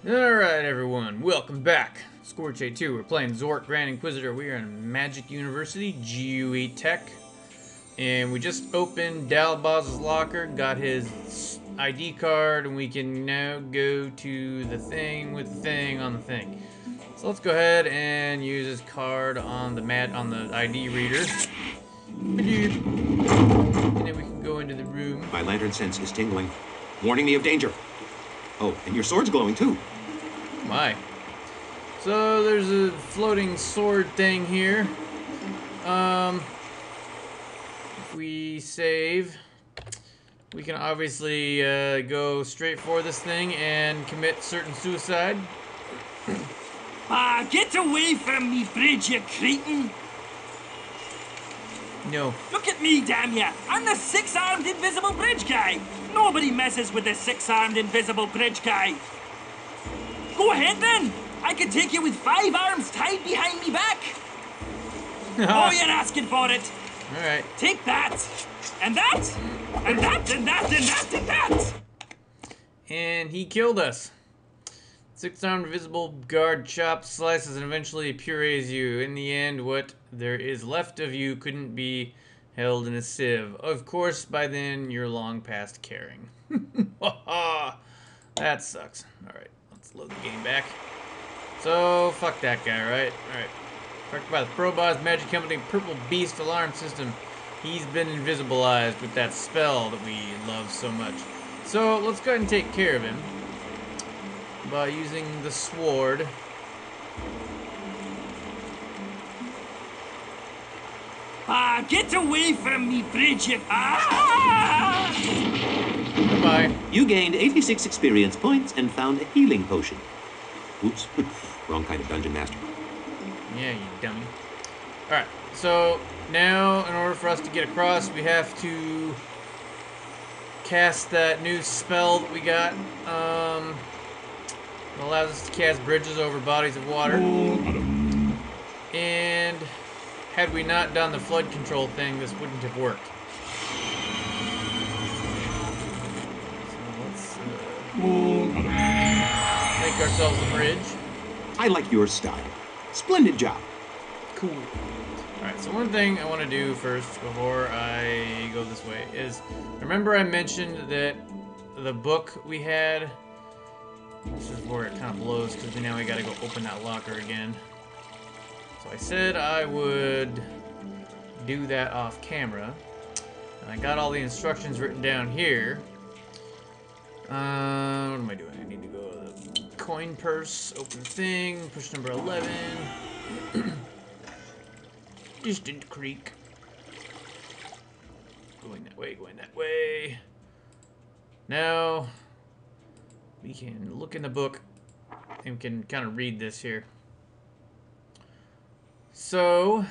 Alright everyone, welcome back. Scorch A2, we're playing Zork Grand Inquisitor. We are in Magic University, GUE Tech. And we just opened Dalboz's locker, got his ID card, and we can now go to the thing with the thing on the thing. So let's go ahead and use his card on the ID reader. And then we can go into the room. My lantern sense is tingling, warning me of danger. Oh, and your sword's glowing too. My. So there's a floating sword thing here. If we save, we can obviously go straight for this thing and commit certain suicide. Get away from me, Bridge, you cretin! No. Look at me, damn ya! I'm the six-armed invisible bridge guy! Nobody messes with the six-armed invisible bridge guy! Go ahead then! I could take you with 5 arms tied behind me back! Oh, you're asking for it! Alright. Take that! And that! And that, and that, and that, and that! And he killed us. Six-armed invisible guard chops, slices, and eventually purees you. In the end, what there is left of you couldn't be held in a sieve. Of course, by then, you're long past caring. That sucks. Alright, let's load the game back. So, fuck that guy, right? Alright. Affected by the Probos Magic Company Purple Beast Alarm System. He's been invisibilized with that spell that we love so much. So, let's go ahead and take care of him by using the sword. Get away from me, Bridge, you... Goodbye. You gained 86 experience points and found a healing potion. Oops, wrong kind of dungeon master. Yeah, you dummy. Alright, so now in order for us to get across, we have to cast that new spell that we got. It allows us to cast bridges over bodies of water. And had we not done the flood control thing, this wouldn't have worked. So let's make ourselves a bridge. I like your style. Splendid job. Cool. Alright, so one thing I want to do first before I go this way is, remember I mentioned that the book we had, this is where it kind of blows because now we got to go open that locker again. So I said I would do that off camera, and I got all the instructions written down here. What am I doing? I need to go to the coin purse, open thing, push number 11. Distant Creek. Going that way, going that way. Now, we can look in the book and we can kind of read this here. So,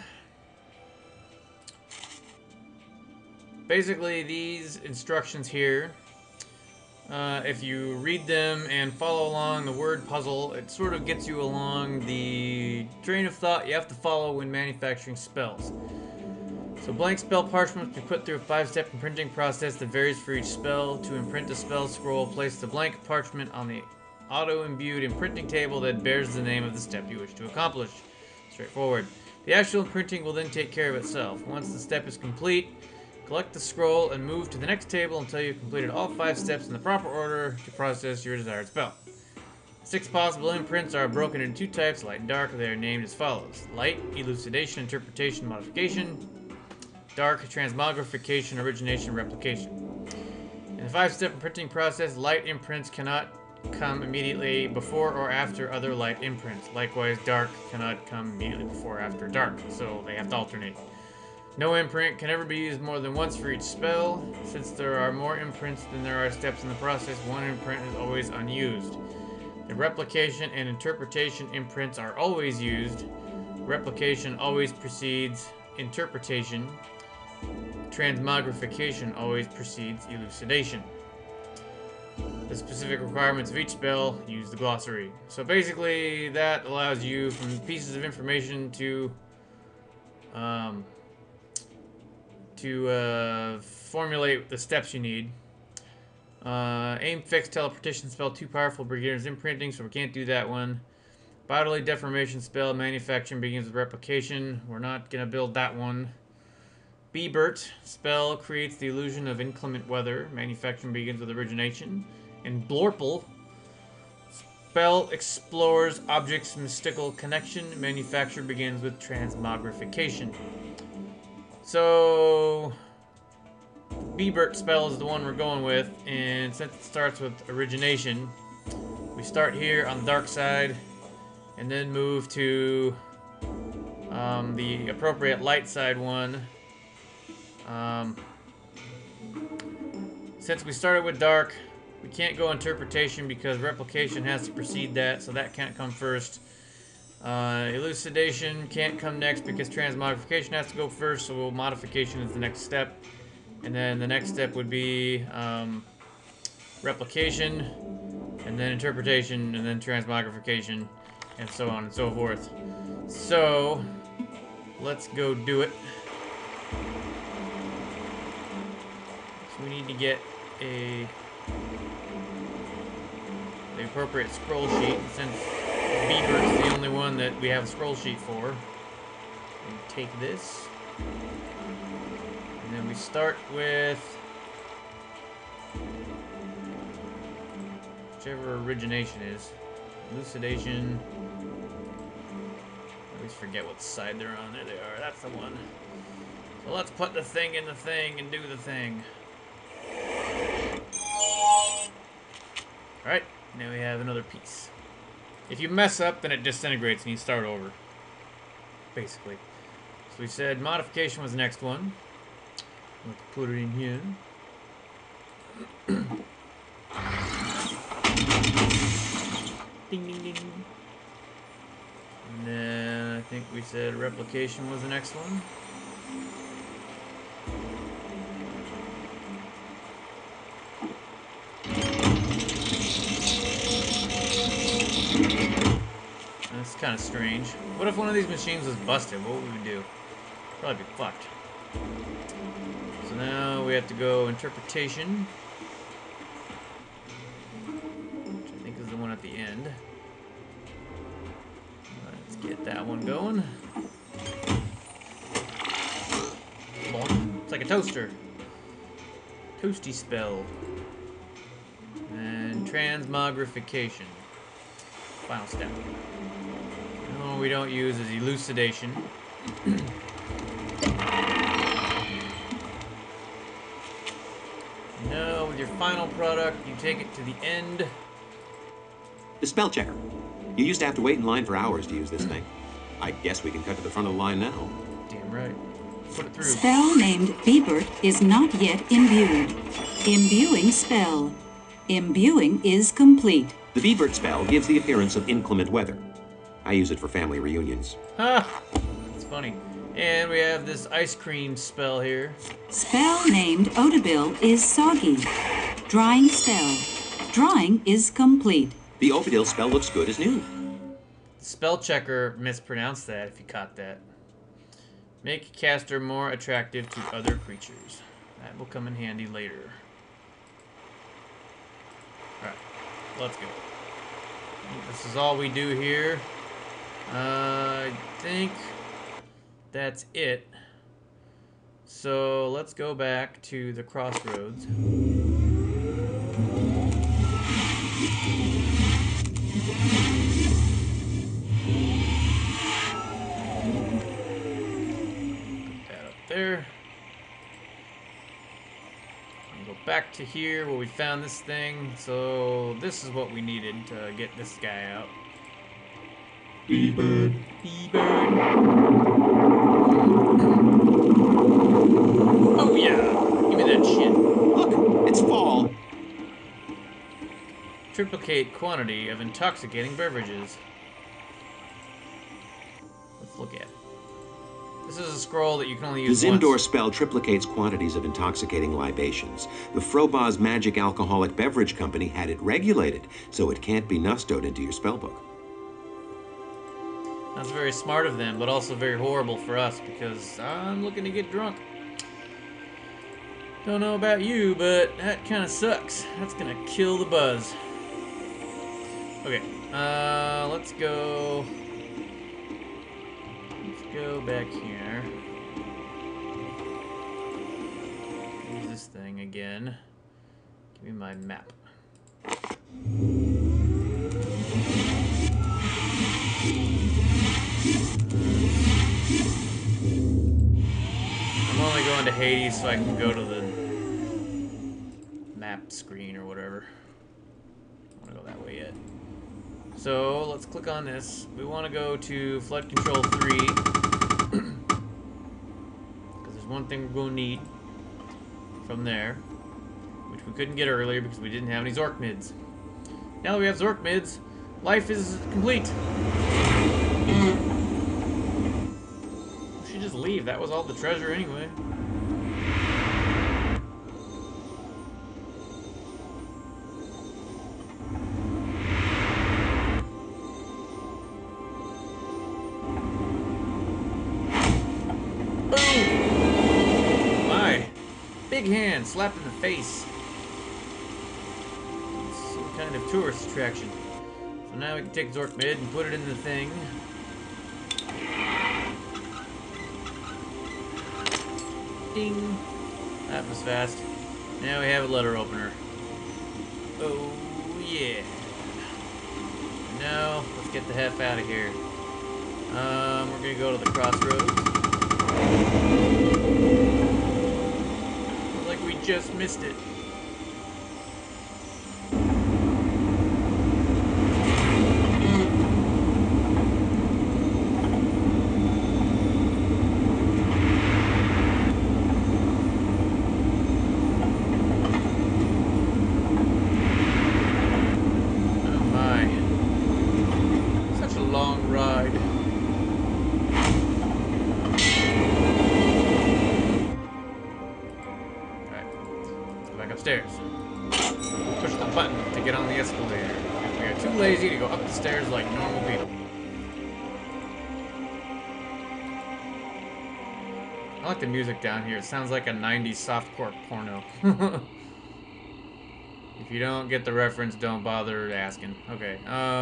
basically these instructions here, if you read them and follow along the word puzzle, it sort of gets you along the train of thought you have to follow when manufacturing spells. So blank spell parchment must be put through a 5-step imprinting process that varies for each spell. To imprint a spell scroll, place the blank parchment on the auto-imbued imprinting table that bears the name of the step you wish to accomplish. Straightforward. The actual imprinting will then take care of itself. Once the step is complete, collect the scroll and move to the next table until you've completed all 5 steps in the proper order to process your desired spell. 6 possible imprints are broken into 2 types, light and dark. They are named as follows: light, elucidation, interpretation, modification; dark, transmogrification, origination, replication. In the 5-step imprinting process, light imprints cannot come immediately before or after other light imprints. Likewise, dark cannot come immediately before or after dark, so they have to alternate. No imprint can ever be used more than once for each spell. Since there are more imprints than there are steps in the process, one imprint is always unused. The replication and interpretation imprints are always used. Replication always precedes interpretation. Transmogrification always precedes elucidation. The specific requirements of each spell, use the glossary. So basically, that allows you, from pieces of information, to formulate the steps you need. Aim fixed teleportation spell too powerful for beginners imprinting, so we can't do that one. Bodily deformation spell manufacturing begins with replication. We're not gonna build that one. Bebert spell creates the illusion of inclement weather. Manufacturing begins with origination. And Blorple spell explores objects' mystical connection. Manufacture begins with transmogrification. So Bebert spell is the one we're going with, and since it starts with origination, we start here on the dark side and then move to the appropriate light side one. Since we started with dark, we can't go interpretation because replication has to precede that, so that can't come first. Elucidation can't come next because transmogrification has to go first, so modification is the next step. And then the next step would be replication, and then interpretation, and then transmogrification, and so on and so forth. So, let's go do it. So we need to get the appropriate scroll sheet, and since Beaver's the only one that we have a scroll sheet for, we take this. And then we start with whichever origination is. Elucidation. I always forget what side they're on. There they are. That's the one. So let's put the thing in the thing and do the thing. Alright, now we have another piece. If you mess up, then it disintegrates and you start over. Basically. So we said modification was the next one. Let's put it in here. Ding, ding, ding. And then I think we said replication was the next one. That's kind of strange. What if one of these machines was busted? What would we do? Probably be fucked. So now we have to go interpretation, which I think is the one at the end. Let's get that one going. It's like a toaster. Toasty spell. And transmogrification. Final step. No, we don't use is elucidation. No, with your final product, you take it to the end. The spell checker. You used to have to wait in line for hours to use this thing. I guess we can cut to the front of the line now. Damn right. Put it through. Spell named Bebert is not yet imbued. Imbuing spell. Imbuing is complete. The Bebert spell gives the appearance of inclement weather. I use it for family reunions. Ha! That's funny. And we have this ice cream spell here. Spell named Odabil is soggy. Drying spell. Drying is complete. The Obadil spell looks good as new. Spell checker mispronounced that if you caught that. Make caster more attractive to other creatures. That will come in handy later. Alright, let's go. This is all we do here. I think that's it. So let's go back to the crossroads. Put that up there. And go back to here where we found this thing. So this is what we needed to get this guy out. Bebert. Bebert. Oh yeah, give me that shit. Look, it's fall. Triplicate quantity of intoxicating beverages. Let's look at it. This is a scroll that you can only use The Zindor once. spell triplicates quantities of intoxicating libations. The Frobaz Magic Alcoholic Beverage Company had it regulated, so it can't be nustoed into your spellbook. That's very smart of them, but also very horrible for us because I'm looking to get drunk. Don't know about you, but that kind of sucks. That's gonna kill the buzz. Okay, let's go. Let's go back here. Use this thing again. Give me my map. I'm only going to Hades so I can go to the map screen or whatever. I don't want to go that way yet. So let's click on this. We want to go to Flood Control 3 because there's one thing we're going to need from there, which we couldn't get earlier because we didn't have any Zork mids. Now that we have Zork mids, life is complete. We should just leave. That was all the treasure anyway. Big hand slapped in the face. It's some kind of tourist attraction. So now we can take Zork mid and put it in the thing. Ding. That was fast. Now we have a letter opener. Oh yeah. Now let's get the heck out of here. We're gonna go to the crossroads. We just missed it. Oh my. Such a long ride. Upstairs. Push the button to get on the escalator. We are too lazy to go up the stairs like normal people. I like the music down here. It sounds like a 90s softcore porno. If you don't get the reference, don't bother asking. Okay,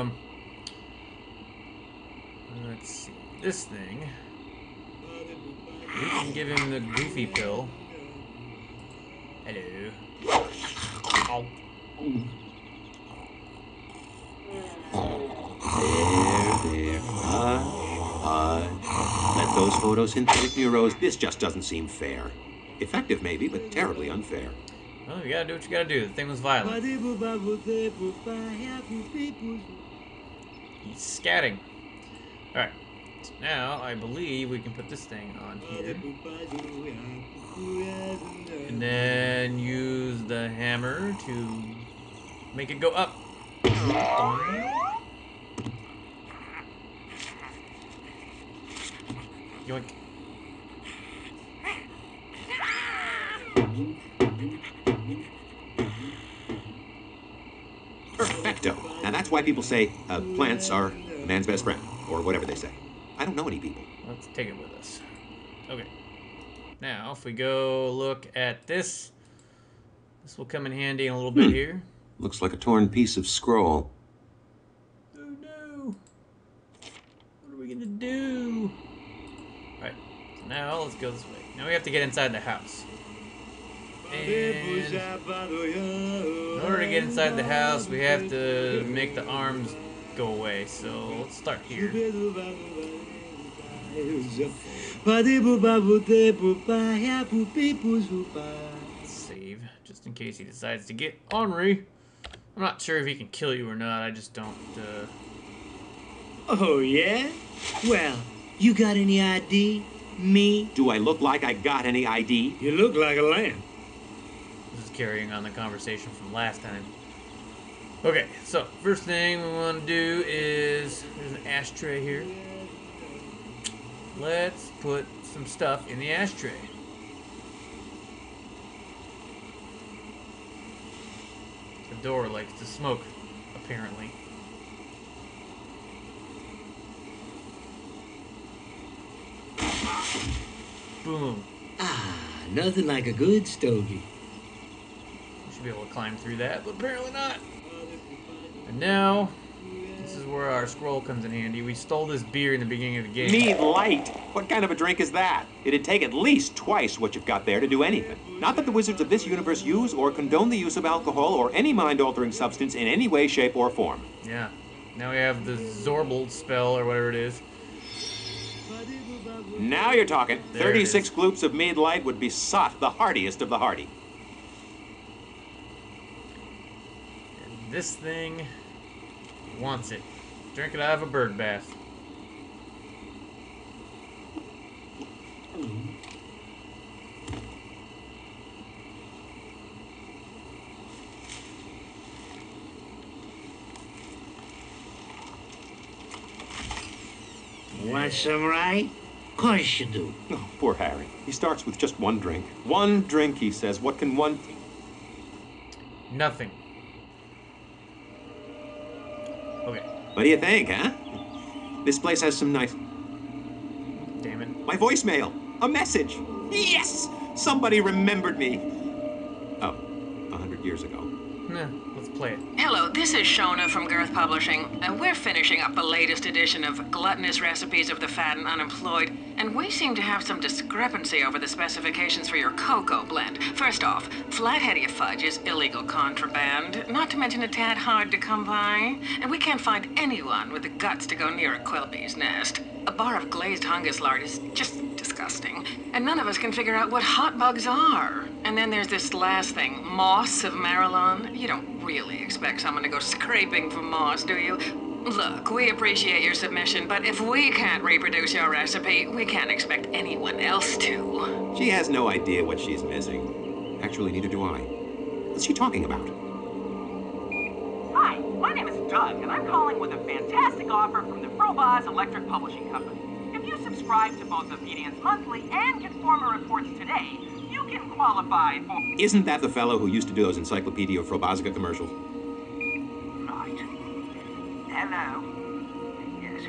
let's see. This thing. We can give him the goofy pill. Hello. Ow. There. Let those photosynthetic neurons. This just doesn't seem fair. Effective, maybe, but terribly unfair. Well, you gotta do what you gotta do. The thing was violent. He's scatting. Alright. So now, I believe we can put this thing on here. And then use the hammer to make it go up. Yoink. Perfecto. Now that's why people say plants are a man's best friend, or whatever they say. I don't know any people. Let's take it with us. Okay. Now, if we go look at this, this will come in handy in a little bit here. Looks like a torn piece of scroll. Oh no! What are we gonna do? Alright, so now let's go this way. Now we have to get inside the house. And in order to get inside the house, we have to make the arms go away. So let's start here. Save, just in case he decides to get ornery. I'm not sure if he can kill you or not. I just don't. Oh yeah? Well, you got any ID? Me? Do I look like I got any ID? You look like a lamb. This is carrying on the conversation from last time. Okay, so first thing we want to do is there's an ashtray here. Let's put some stuff in the ashtray. The door likes to smoke, apparently. Boom. Ah, nothing like a good stogie. Should be able to climb through that, but apparently not. And now, this is where our scroll comes in handy. We stole this beer in the beginning of the game. Mead Light? What kind of a drink is that? It'd take at least twice what you've got there to do anything. Not that the wizards of this universe use or condone the use of alcohol or any mind-altering substance in any way, shape, or form. Yeah. Now we have the Zorbold spell, or whatever it is. Now you're talking. There 36 it gloops of Mead Light would be sot, the heartiest of the hearty. And this thing wants it. Drink it out of a bird bath. Want some rye? Course you do. Oh, poor Harry. He starts with just one drink. One drink, he says. What can one... Nothing. Okay. What do you think, huh? This place has some nice... Damn it. My voicemail! A message! Yes! Somebody remembered me! Oh, 100 years ago. Nah, let's play it. Hello, this is Shona from Girth Publishing, and we're finishing up the latest edition of Gluttonous Recipes of the Fat and Unemployed, and we seem to have some discrepancy over the specifications for your cocoa blend. First off, Flatheadia fudge is illegal contraband, not to mention a tad hard to come by, and we can't find anyone with the guts to go near a Quilpie's nest. A bar of glazed hungus lard is just disgusting, and none of us can figure out what hot bugs are. And then there's this last thing, moss of Marilyn. You don't really expect someone to go scraping for moss, do you? Look, we appreciate your submission, but if we can't reproduce your recipe, we can't expect anyone else to. She has no idea what she's missing. Actually, neither do I. What's she talking about? Hi, my name is Doug, and I'm calling with a fantastic offer from the Frobozz Electric Publishing Company. If you subscribe to both Obedience Monthly and Conformer Reports today, you can qualify for... Isn't that the fellow who used to do those Encyclopedia Frobozzica commercials? Right. Hello. Yes.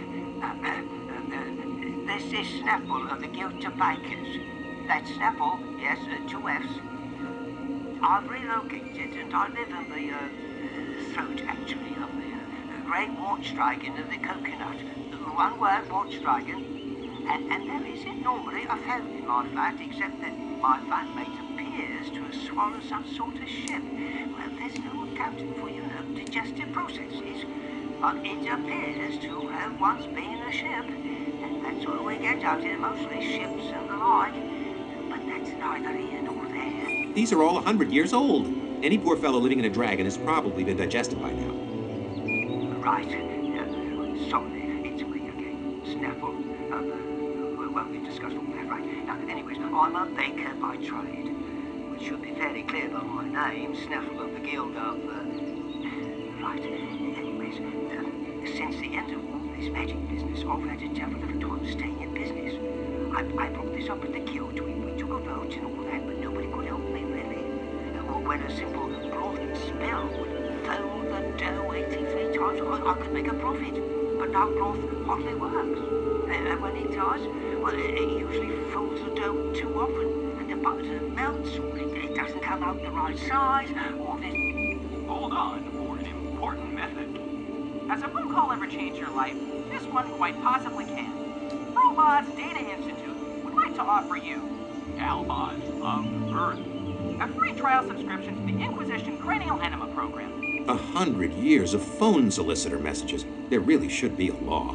This is Snaffle of the Guild of Bakers. That's Snaffle, yes, 2 F's. I've relocated and I live in the throat, actually, of the great Wartstragon of the coconut. One word, Wartstragon. And there isn't normally a phone in my flat, except that my flatmate appears to have swallowed some sort of ship. Well, there's no accounting for, digestive processes. But it appears to have once been a ship. And that's all we get out here, mostly ships and the like. But that's neither here nor there. These are all 100 years old. Any poor fellow living in a dragon has probably been digested by now. Right. Sorry, it's me again. Snaffle. Well, we've discussed all that, right? Now, anyways, I'm a baker by trade, which should be fairly clear by my name, Snaffle of the Guild of... Right. Anyways, since the end of all this magic business, I've had a devil of a time staying in business. I brought this up at the Guild. We took a vote and all that, but nobody could help me, really. When a simple broth spell would fold the dough 83 times, I could make a profit. But now broth hardly works. And when it does, well, it usually folds the dough too often, and the butter melts, or it doesn't come out the right size, or this... Hold on for an important method. Has a phone call ever changed your life? This one quite possibly can. Frobozz Data Institute would like to offer you Albaz of Earth. a free trial subscription to the Inquisition Cranial Enema program. 100 years of phone solicitor messages. There really should be a law.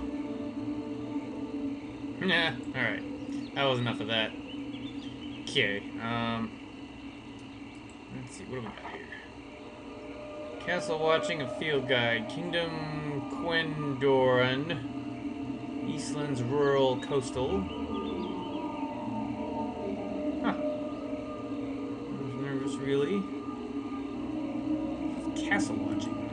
Nah, alright. That was enough of that. Okay, let's see, what do we got here? Castle watching, a field guide. Kingdom Quendoran. Eastland's rural coastal. Huh. I was nervous, really. Castle watching.